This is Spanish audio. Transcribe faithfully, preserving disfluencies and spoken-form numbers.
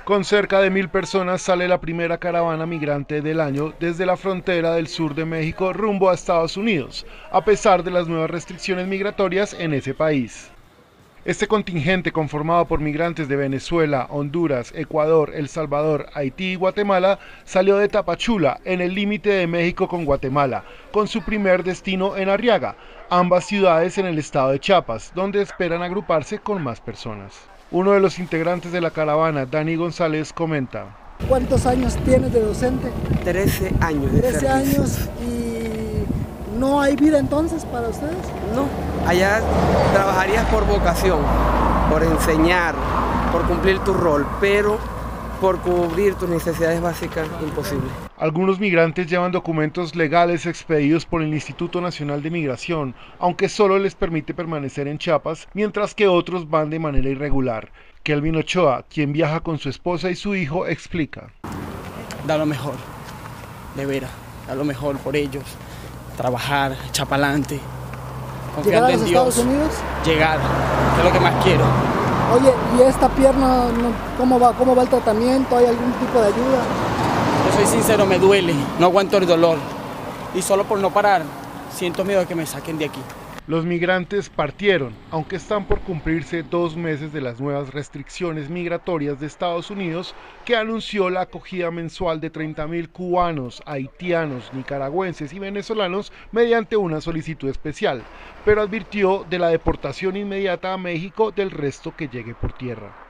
Con cerca de mil personas sale la primera caravana migrante del año desde la frontera del sur de México rumbo a Estados Unidos, a pesar de las nuevas restricciones migratorias en ese país. Este contingente, conformado por migrantes de Venezuela, Honduras, Ecuador, El Salvador, Haití y Guatemala, salió de Tapachula, en el límite de México con Guatemala, con su primer destino en Arriaga, ambas ciudades en el estado de Chiapas, donde esperan agruparse con más personas. Uno de los integrantes de la caravana, Dani González, comenta: ¿Cuántos años tienes de docente? trece años de trece servicio. años y no hay vida entonces para ustedes. No, allá trabajarías por vocación, por enseñar, por cumplir tu rol, pero por cubrir tus necesidades básicas, imposible. Algunos migrantes llevan documentos legales expedidos por el Instituto Nacional de Migración, aunque solo les permite permanecer en Chiapas, mientras que otros van de manera irregular. Kelvin Ochoa, quien viaja con su esposa y su hijo, explica: Da lo mejor, de veras, da lo mejor por ellos, trabajar, echar para adelante, confiando en Dios. ¿Llegar a los Estados Unidos? Llegar, que es lo que más quiero. Oye, ¿y esta pierna, cómo va, cómo va el tratamiento? ¿Hay algún tipo de ayuda? Yo soy sincero, me duele, no aguanto el dolor. Y solo por no parar, siento miedo de que me saquen de aquí. Los migrantes partieron, aunque están por cumplirse dos meses de las nuevas restricciones migratorias de Estados Unidos, que anunció la acogida mensual de treinta mil cubanos, haitianos, nicaragüenses y venezolanos mediante una solicitud especial, pero advirtió de la deportación inmediata a México del resto que llegue por tierra.